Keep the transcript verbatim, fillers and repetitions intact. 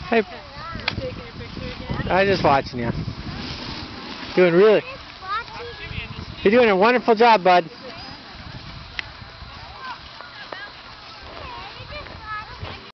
Hey. I'm just watching you. Doing really. You're doing a wonderful job, bud.